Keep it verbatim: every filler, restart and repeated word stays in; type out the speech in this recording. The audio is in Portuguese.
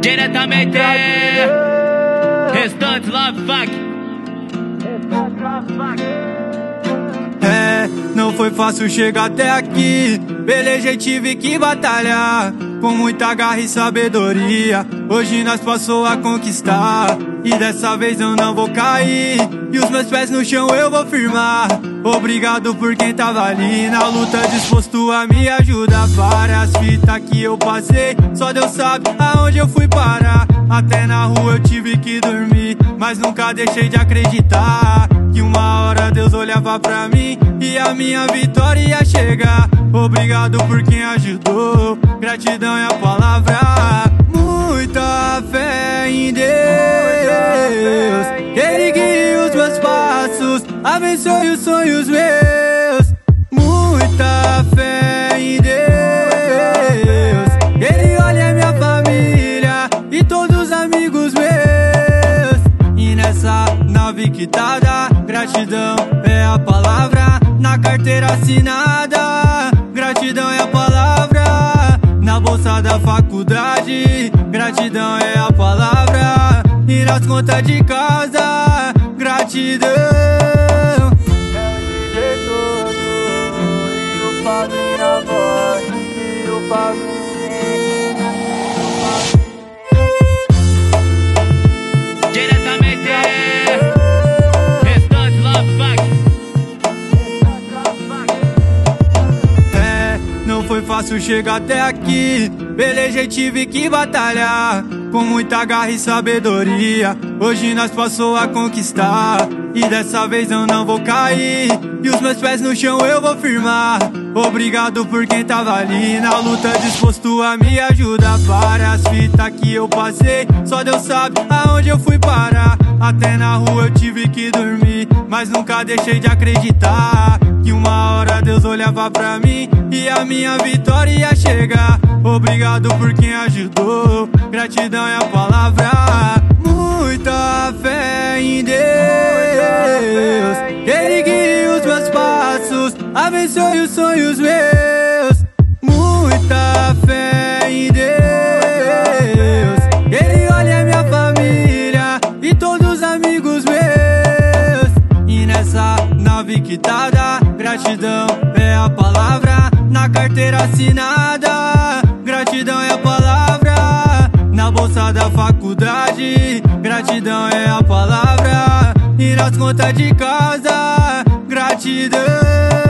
Diretamente Restante Love Fuck. É, não foi fácil chegar até aqui. Pelejei, tive que batalhar com muita garra e sabedoria. Hoje nós passou a conquistar, e dessa vez eu não vou cair. E os meus pés no chão eu vou firmar. Obrigado por quem tava ali na luta, disposto a me ajudar. Várias fitas que eu passei, só Deus sabe aonde eu fui parar. Até na rua eu tive que dormir, mas nunca deixei de acreditar que uma hora Deus olhava pra mim e a minha vitória ia chegar. Obrigado por quem ajudou, gratidão é a palavra. Muita fé em Deus, que Ele guie os meus passos, abençoe os sonhos meus. Muita fé em Deus, que Ele olhe a minha família e todos os amigos meus. E nessa nave quitada, gratidão é a palavra. Na carteira assinada, gratidão é a palavra. Na bolsa da faculdade, gratidão é a palavra. E nas contas de casa, gratidão. É o D J todo, e o padrinho na voz, e o padrinho. Diretamente Restante Love Fuck. É, não foi fácil chegar até aqui. Pelejei, tive que batalhar com muita garra e sabedoria. Hoje nós passou a conquistar, e dessa vez eu não vou cair. E os meus pés no chão eu vou firmar. Obrigado por quem tava ali na luta, disposto a me ajudar. Várias fitas que eu passei, só Deus sabe aonde eu fui parar. Até na rua eu tive que dormir, mas nunca deixei de acreditar que uma hora Deus olhava pra mim e a minha vitória ia chegar. Obrigado por quem ajudou, gratidão é a palavra. Muita fé em Deus, que Ele guie os meus passos, abençoe os sonhos meus. Muita fé em Deus, que Ele olhe a minha família e todos os amigos meus. E nessa nave quitada, gratidão é a palavra. Na carteira assinada, gratidão é a palavra. Na bolsa da faculdade, gratidão é a palavra. E nas contas de casa, gratidão.